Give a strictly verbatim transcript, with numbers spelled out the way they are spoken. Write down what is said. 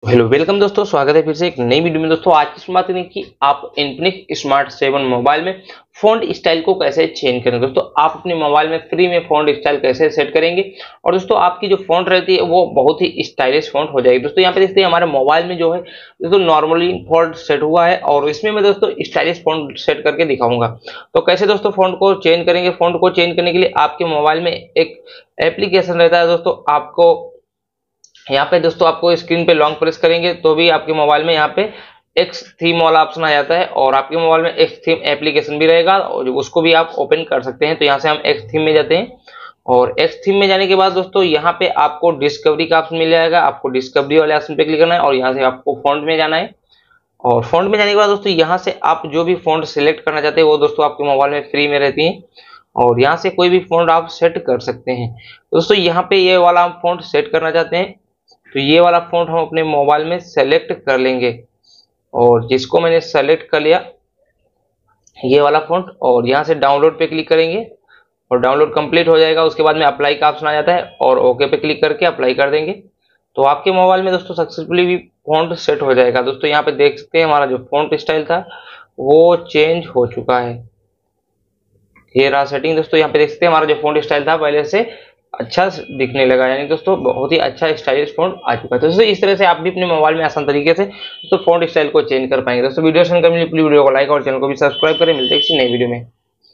Hello welcome दोस्तों, स्वागत है फिर से एक नई वीडियो में। दोस्तों आज की बात करें कि आप इन्फिनिक्स स्मार्ट सेवन मोबाइल में फॉन्ट स्टाइल को कैसे चेंज करेंगे। दोस्तों आप अपने मोबाइल में फ्री में फॉन्ट स्टाइल कैसे सेट करेंगे और दोस्तों आपकी जो फॉन्ट रहती है वो बहुत ही स्टाइलिश फॉन्ट हो जाएगी। दोस्तों यहाँ पे देखते हैं हमारे मोबाइल में जो है दोस्तों नॉर्मली फॉन्ट सेट हुआ है और इसमें मैं दोस्तों स्टाइलिश फॉन्ट सेट करके दिखाऊंगा। तो कैसे दोस्तों फॉन्ट को चेंज करेंगे। फॉन्ट को चेंज करने के लिए आपके मोबाइल में एक एप्लीकेशन रहता है दोस्तों, आपको यहाँ पे दोस्तों आपको स्क्रीन पे लॉन्ग प्रेस करेंगे तो भी आपके मोबाइल में यहाँ पे एक्स थीम वाला ऑप्शन आ जाता है और आपके मोबाइल में एक्स थीम एप्लीकेशन भी रहेगा और उसको भी आप ओपन कर सकते हैं। तो यहाँ से हम एक्स थीम में जाते हैं और एक्स थीम में जाने के बाद दोस्तों यहाँ पे आपको डिस्कवरी का ऑप्शन मिल जाएगा। आपको डिस्कवरी वाले ऑप्शन पे क्लिक करना है और यहाँ से आपको फॉन्ट में जाना है और फॉन्ट में जाने के बाद दोस्तों यहाँ से आप जो भी फॉन्ट सिलेक्ट करना चाहते हैं वो दोस्तों आपके मोबाइल में फ्री में रहती है और यहाँ से कोई भी फॉन्ट आप सेट कर सकते हैं। दोस्तों यहाँ पे ये वाला हम फॉन्ट सेट करना चाहते हैं तो ये वाला फॉन्ट हम अपने मोबाइल में सेलेक्ट कर लेंगे और जिसको मैंने सेलेक्ट कर लिया ये वाला फॉन्ट और यहाँ से डाउनलोड पे क्लिक करेंगे और डाउनलोड कंप्लीट हो जाएगा। उसके बाद में अप्लाई का ऑप्शन आ जाता है और ओके पे क्लिक करके अप्लाई कर देंगे तो आपके मोबाइल में दोस्तों सक्सेसफुली भी फॉन्ट सेट हो जाएगा। दोस्तों यहाँ पे देख सकते हैं हमारा जो फॉन्ट स्टाइल था वो चेंज हो चुका है। ये रहा सेटिंग। दोस्तों यहाँ पे देख सकते हैं हमारा जो फॉन्ट स्टाइल था पहले से अच्छा दिखने लगा, यानी दोस्तों बहुत ही अच्छा स्टाइलिश फॉन्ट आ चुका है। तो दोस्तों इस तरह से आप भी अपने मोबाइल में आसान तरीके से तो फॉन्ट स्टाइल को चेंज कर पाएंगे। दोस्तों वीडियो पसंद करें वीडियो को लाइक और चैनल को भी सब्सक्राइब करें। मिलते हैं किसी नई वीडियो में।